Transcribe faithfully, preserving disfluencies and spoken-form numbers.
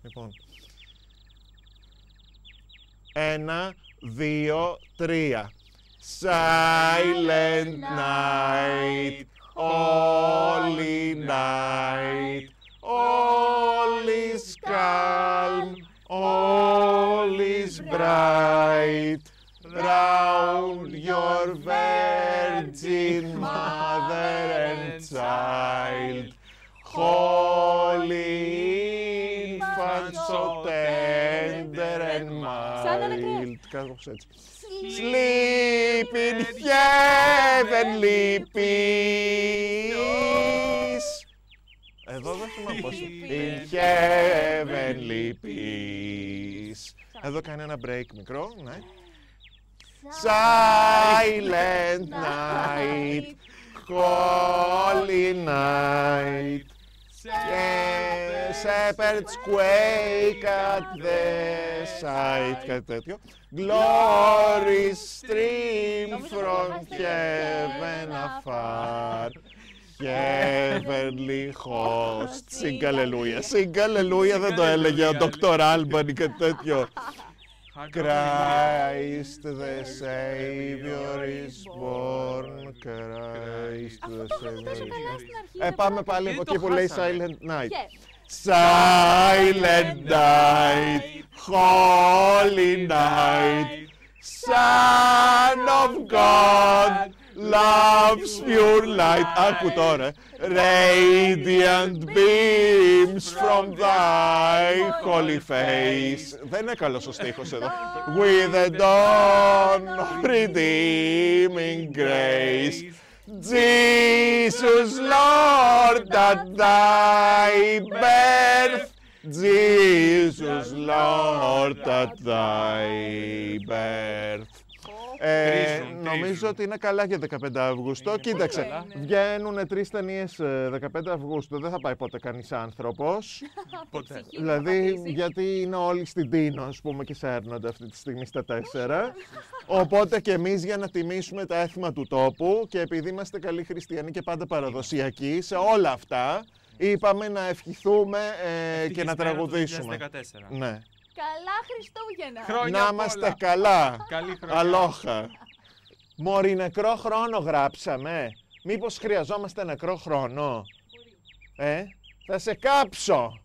Λοιπόν. Ένα, δύο, τρία. Silent night, holy night, all is calm, all is bright, round your virgin mother and child, holy infant so tender and mild. Κάπως έτσι. Sleep in heavenly peace. Εδώ δεν θυμάμαι πώς. In heavenly peace. Εδώ κάνει ένα break μικρό, ναι. Silent night, holy night, shepherds quake at the sight, κάτι τέτοιο. Glory stream from heaven afar, heavenly host. Sing hallelujah, sing hallelujah, δεν το έλεγε ο Ντόκτορ Άλμπαν ή κάτι τέτοιο. Christ the Savior is born, Christ the Savior is born. Ε, πάμε πάλι από εκεί που λέει Silent Night. Silent night, holy night, Son of God, love's pure light. Άκου τώρα. Radiant beams from thy holy face. Δεν είναι καλός ο στίχος εδώ. With the dawn of redeeming grace, Jesus Lord at thy birth, Jesus Lord at thy birth. Ε, νομίζω ότι είναι καλά για δεκαπέντε Αυγούστου. Κοίταξε, βγαίνουν τρεις ταινίες δεκαπέντε Αυγούστου, δεν θα πάει ποτέ κανείς άνθρωπος. Ποτέ. Δηλαδή, γιατί είναι όλοι στην Τίνο, ας πούμε, και σέρνονται αυτή τη στιγμή στα τέσσερα. Οπότε και εμείς, για να τιμήσουμε τα έθιμα του τόπου και επειδή είμαστε καλοί χριστιανοί και πάντα παραδοσιακοί σε όλα αυτά, είπαμε να ευχηθούμε ε, και να τραγουδήσουμε. Ναι. Καλά Χριστούγεννα! Χρόνια Να είμαστε πολλά. καλά! Καλή χρονιά. Αλόχα! Μωρή, νεκρό χρόνο γράψαμε. Μήπως χρειαζόμαστε νεκρό χρόνο? Ε, θα σε κάψω!